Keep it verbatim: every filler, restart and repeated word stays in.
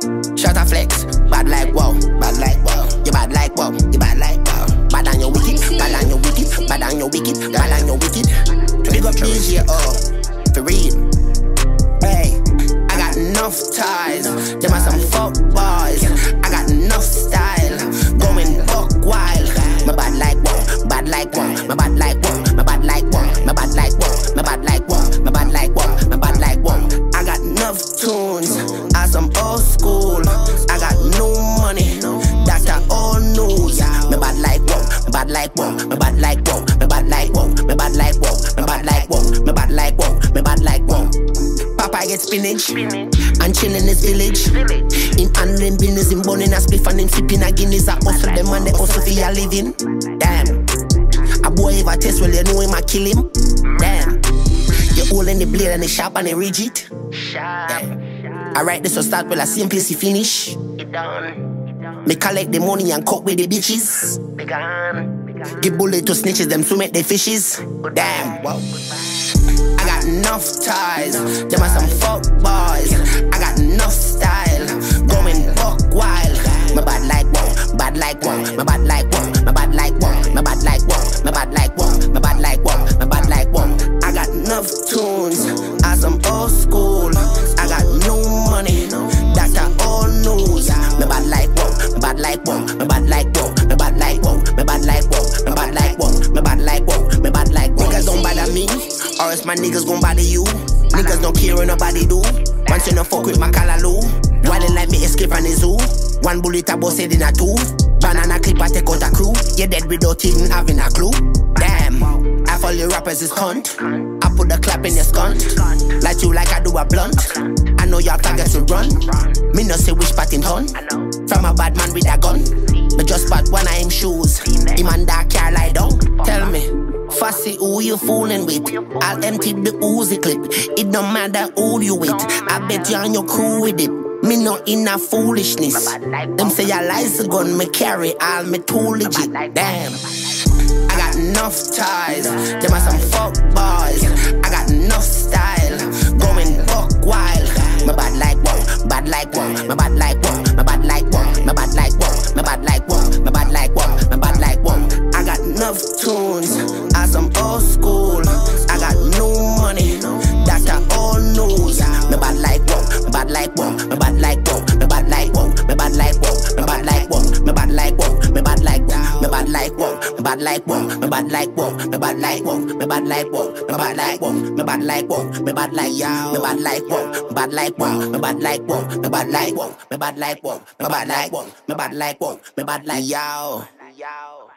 Shut a flex, bad like wow, bad like wow. You bad like wow, you bad like wow. Bad on your wicked, bad on your wicked, bad on your wicked, bad on your wicked. Big up this year, oh, for real. Hey, I got enough ties, them are some fuck boys. I got enough style, going buck wild. My bad like wow, bad like wow, my bad like wow, my bad like wow, my bad like wow, my bad like wow, my bad like wow, my bad like wow. I got enough tunes, as some old school. I got new money, that's the old news. My bad like wow, my bad like wow, my bad like wow, my bad like wow, my bad like wow, my bad like wow, my bad like wow, my bad like wow. Papa get spinach and chill in his village. In handling business, in burning a spliff and in sipping a Guinness. I hustle them and they hustle for your living. Damn, a boy ever test, well you know him, I kill him. Damn, you holding the blade and the sharp and the rigid. Damn. Alright, this will start well, I same place you finish. Me collect the money and cook with the bitches. Give bullet to snitches, them to make the fishes. Damn, wow. I got enough ties, them are some fuck boys. I got enough style, going buck wild. My bad like wow, bad like wow, my bad like wow, my bad like wow, my bad like wow, my bad like wow, my bad like wow, my bad like wow. I got enough tunes, as some old school. I got new money, that's the old news. My bad like wow, my bad like wow, my bad like wow, my bad like wow, my bad like wow, my bad like wow, my bad like wow, my bad like wow. Niggas don't bother me, or else my niggas gon' bother you. Niggas don't care what nobody do. Once you no fuck with my callaloo, while they like me escape from the zoo. One bullet a bust in a two. Banana clip I take out a crew. You dead without even having a clue. Damn, I all your rappers is cunt. I put the clap in your skunt. Like you like I do a blunt. I know your targets to run. Me no say which part in ton. From a bad man with a gun. But just spot one of him shoes. Him and that car lie down. Tell me, fussy, who you fooling with? I'll empty the Uzi clip. It don't matter who you with. I bet you on your crew with it. Me not in a foolishness. Them say I lies a gun, me carry all me too legit. Damn, I got enough ties, them are some fuck boys. I got enough style, going buck wild. My bad like wow, bad like wow, my bad like wow, my bad like wow, my bad like wow, my bad like wow, my bad like wow, my bad like wow. I got enough tunes, as some old school. I got new money, that's the old news. My bad like wow, my bad like wow, my bad like wow, my bad like wow, my bad like wow, my bad like wow, my bad like wow, my bad like wow, my bad like wow, my bad like wow, my bad like wow, my bad like wow, my bad like wow, my bad like wow, my bad like wow, my bad like yow, my bad like wow, my bad like wow, my bad like wow, my bad like wow, my bad like wow, my bad like wow, my bad like wow, my bad like yow.